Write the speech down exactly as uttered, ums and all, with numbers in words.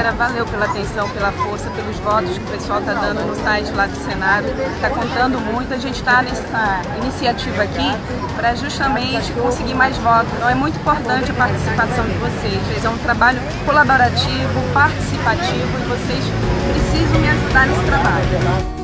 galera, valeu pela atenção, pela força, pelos votos que o pessoal está dando no site lá do Senado. Está contando muito. A gente está nessa iniciativa aqui para justamente conseguir mais votos. Então é muito importante a participação de vocês. É um trabalho colaborativo, participativo e vocês precisam me ajudar nesse trabalho.